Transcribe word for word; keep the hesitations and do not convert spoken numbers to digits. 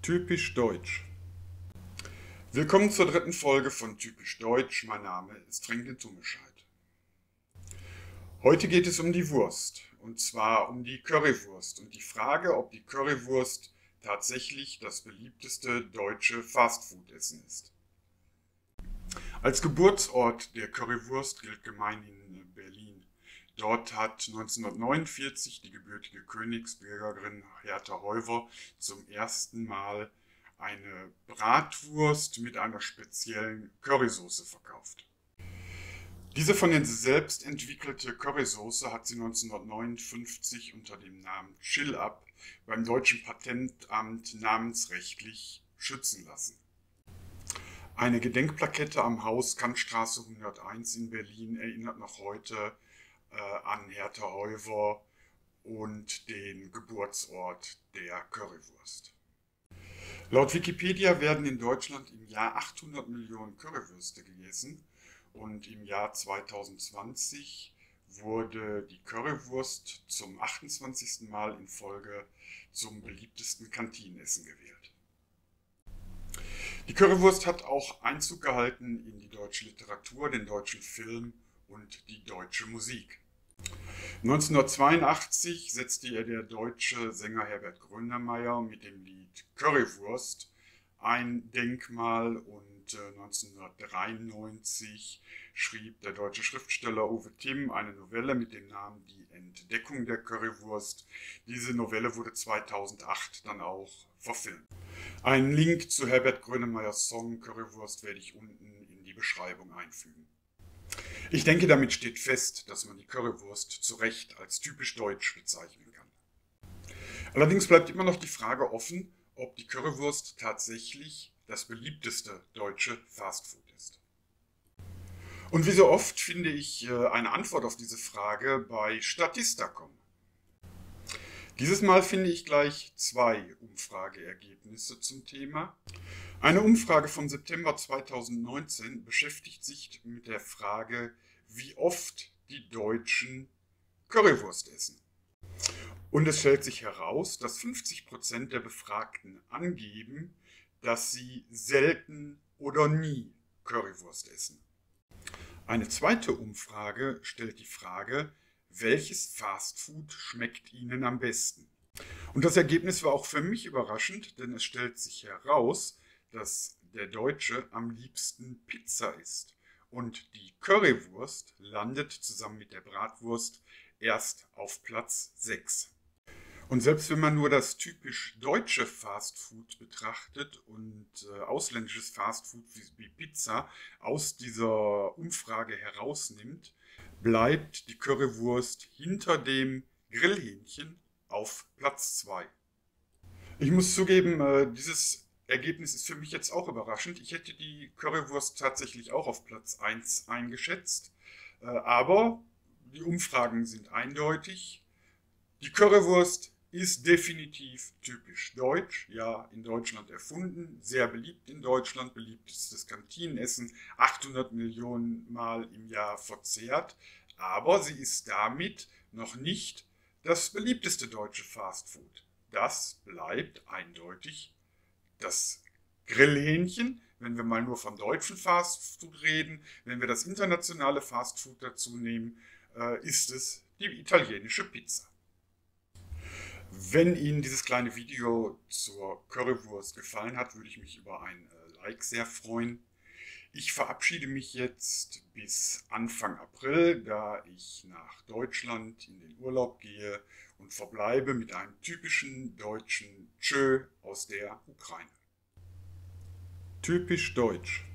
Typisch Deutsch. Willkommen zur dritten Folge von Typisch Deutsch. Mein Name ist Franklin Tummescheid. Heute geht es um die Wurst, und zwar um die Currywurst und die Frage, ob die Currywurst tatsächlich das beliebteste deutsche Fastfood-Essen ist. Als Geburtsort der Currywurst gilt gemeinhin Berlin. Dort hat neunzehnhundertneunundvierzig die gebürtige Königsbürgerin Hertha Heuwer zum ersten Mal eine Bratwurst mit einer speziellen Currysoße verkauft. Diese von ihr selbst entwickelte Currysoße hat sie neunzehnhundertneunundfünfzig unter dem Namen Chill-Up beim deutschen Patentamt namensrechtlich schützen lassen. Eine Gedenkplakette am Haus Kantstraße hunderteins in Berlin erinnert noch heute äh, an Hertha Heuwer und den Geburtsort der Currywurst. Laut Wikipedia werden in Deutschland im Jahr achthundert Millionen Currywürste gegessen und im Jahr zweitausendzwanzig wurde die Currywurst zum achtundzwanzigsten Mal in Folge zum beliebtesten Kantinenessen gewählt. Die Currywurst hat auch Einzug gehalten in die deutsche Literatur, den deutschen Film und die deutsche Musik. neunzehnhundertzweiundachtzig setzte ihr der deutsche Sänger Herbert Grönemeyer mit dem Lied Currywurst ein Denkmal und neunzehnhundertdreiundneunzig schrieb der deutsche Schriftsteller Uwe Timm eine Novelle mit dem Namen Die Entdeckung der Currywurst. Diese Novelle wurde zweitausendacht dann auch verfilmt. Einen Link zu Herbert Grönemeyers Song Currywurst werde ich unten in die Beschreibung einfügen. Ich denke, damit steht fest, dass man die Currywurst zu Recht als typisch deutsch bezeichnen kann. Allerdings bleibt immer noch die Frage offen, ob die Currywurst tatsächlich das beliebteste deutsche Fastfood ist. Und wie so oft finde ich eine Antwort auf diese Frage bei Statista punkt com. Dieses Mal finde ich gleich zwei Umfrageergebnisse zum Thema. Eine Umfrage vom September zweitausendneunzehn beschäftigt sich mit der Frage, wie oft die Deutschen Currywurst essen. Und es stellt sich heraus, dass fünfzig Prozent der Befragten angeben, dass sie selten oder nie Currywurst essen. Eine zweite Umfrage stellt die Frage, welches Fastfood schmeckt Ihnen am besten? Und das Ergebnis war auch für mich überraschend, denn es stellt sich heraus, dass der Deutsche am liebsten Pizza isst. Und die Currywurst landet zusammen mit der Bratwurst erst auf Platz sechs. Und selbst wenn man nur das typisch deutsche Fastfood betrachtet und äh, ausländisches Fastfood wie, wie Pizza aus dieser Umfrage herausnimmt, bleibt die Currywurst hinter dem Grillhähnchen auf Platz zwei. Ich muss zugeben, äh, dieses Ergebnis ist für mich jetzt auch überraschend. Ich hätte die Currywurst tatsächlich auch auf Platz eins eingeschätzt, äh, aber die Umfragen sind eindeutig. Die Currywurst ist definitiv typisch deutsch, ja, in Deutschland erfunden, sehr beliebt in Deutschland, beliebtestes Kantinenessen, achthundert Millionen Mal im Jahr verzehrt, aber sie ist damit noch nicht das beliebteste deutsche Fastfood. Das bleibt eindeutig das Grillhähnchen, wenn wir mal nur von deutschen Fastfood reden. Wenn wir das internationale Fastfood dazu nehmen, ist es die italienische Pizza. Wenn Ihnen dieses kleine Video zur Currywurst gefallen hat, würde ich mich über ein Like sehr freuen. Ich verabschiede mich jetzt bis Anfang April, da ich nach Deutschland in den Urlaub gehe und verbleibe mit einem typischen deutschen Tschö aus der Ukraine. Typisch deutsch.